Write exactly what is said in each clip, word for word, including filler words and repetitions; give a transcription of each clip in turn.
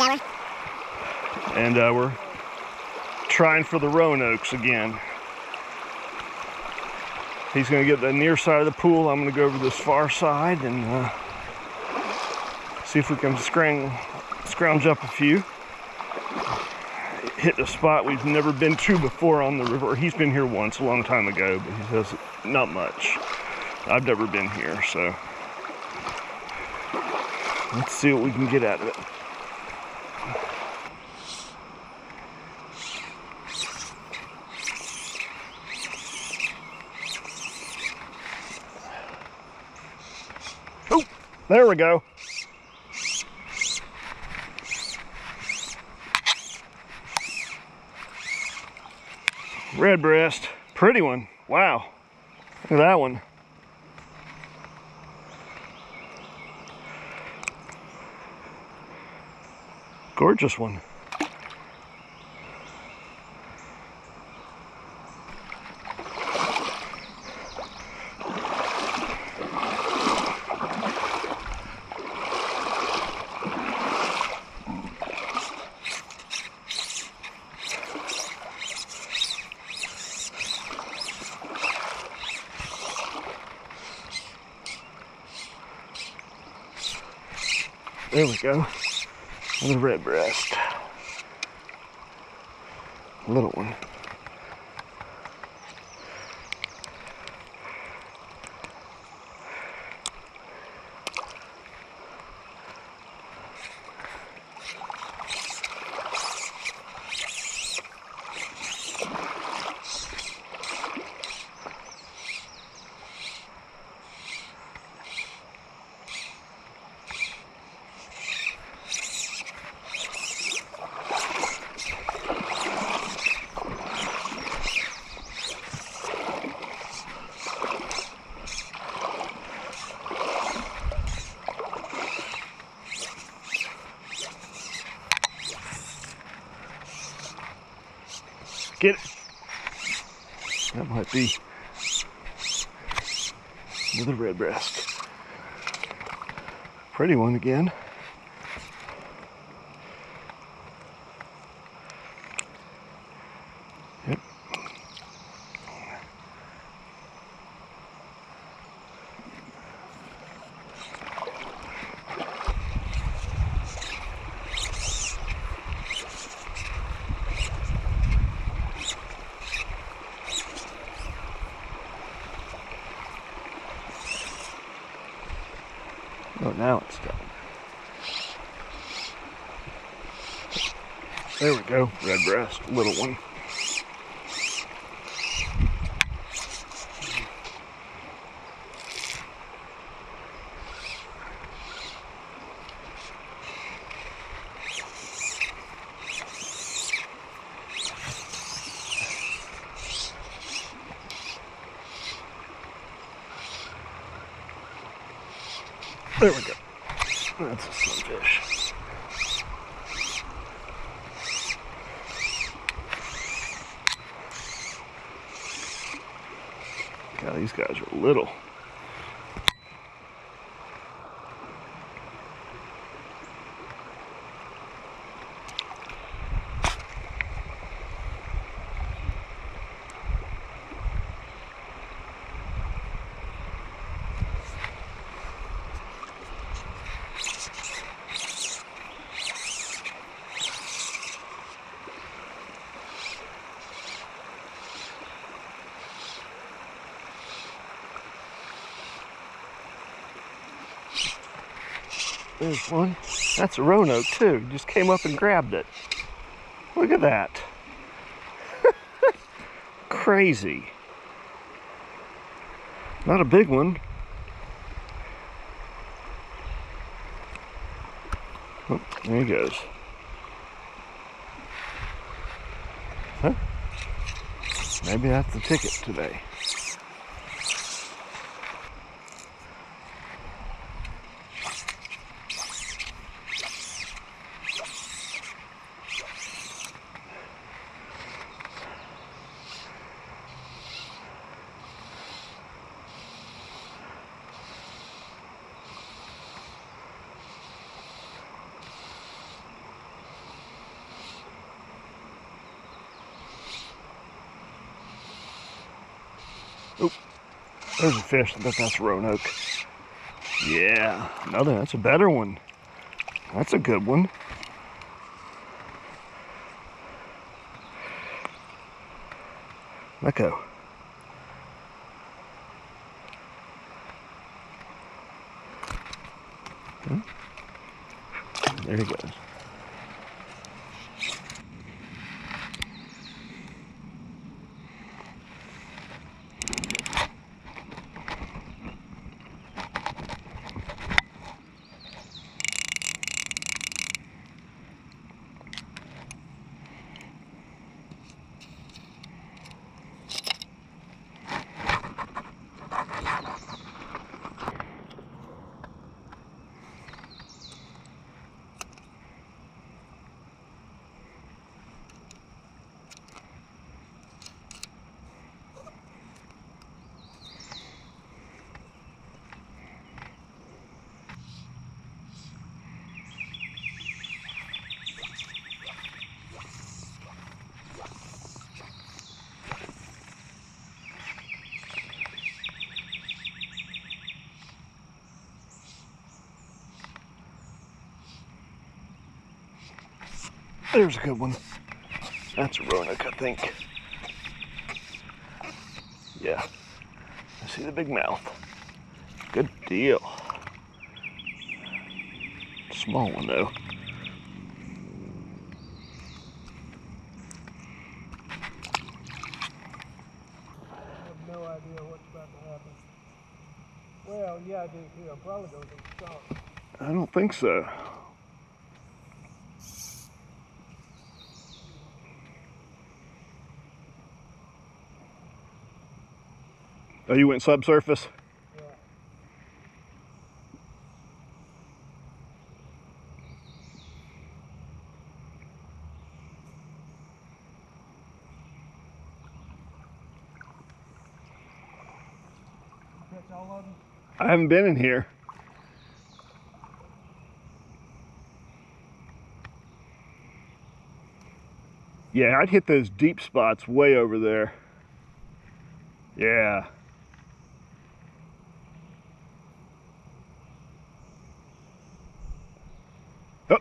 And uh, we're trying for the Roanokes again. He's going to get the near side of the pool. I'm going to go over this far side and uh, see if we can scrounge, scrounge up a few. Hit a spot we've never been to before on the river. He's been here once a long time ago, but he says not much. I've never been here, so let's see what we can get out of it. Oh, there we go. Red breast, pretty one. Wow, look at that one. Gorgeous one. There we go. Another red breast. Little one. Get it. That might be another red breast. Pretty one again. Yep. Oh, now it's done. There we go, red breast, little one. There we go. That's a sunfish. God, these guys are little. There's one. That's a Roanoke too. Just came up and grabbed it. Look at that. Crazy. Not a big one. Oh, there he goes. Huh? Maybe that's the ticket today. Oh, there's a fish. I bet that's Roanoke. Yeah, another. That's a better one. That's a good one. Let go. Okay. There he goes. There's a good one. That's a Roanoke, I think. Yeah. I see the big mouth. Good deal. Small one, though. I have no idea what's about to happen. Well, yeah, I do too. I'm probably going to get stopped. I don't think so. Oh, you went subsurface? Yeah. Catch all of them? I haven't been in here. Yeah, I'd hit those deep spots way over there. Yeah. Oh.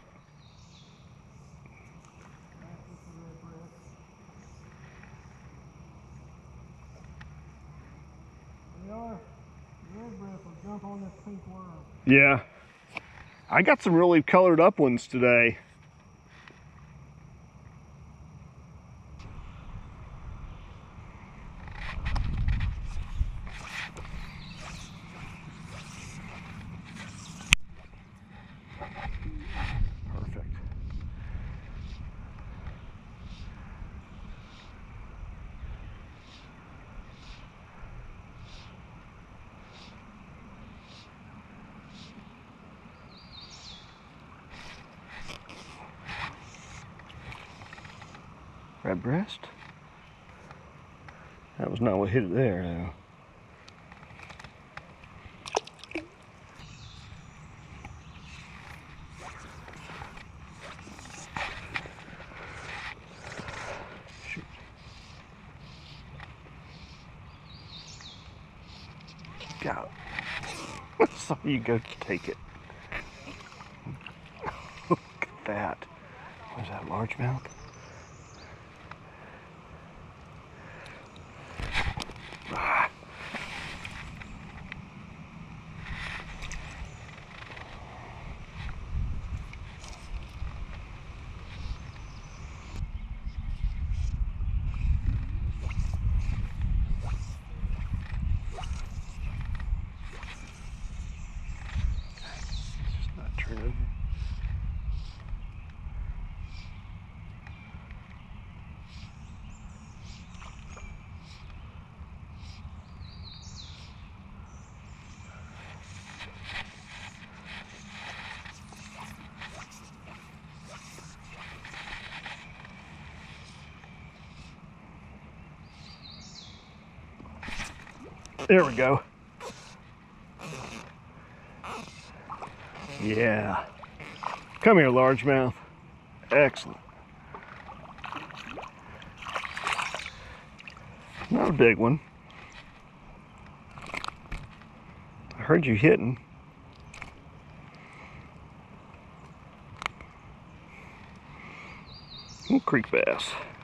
They are. Red breath will jump on this pink worm. Yeah. I got some really colored up ones today. Perfect. Red breast? That was not what hit it there, though. Shoot. Go. So you go take it. Look at that. Was that largemouth? Ah. It's just not turning. There we go. Yeah. Come here, largemouth. Excellent. Not a big one. heard you hitting. Creek bass.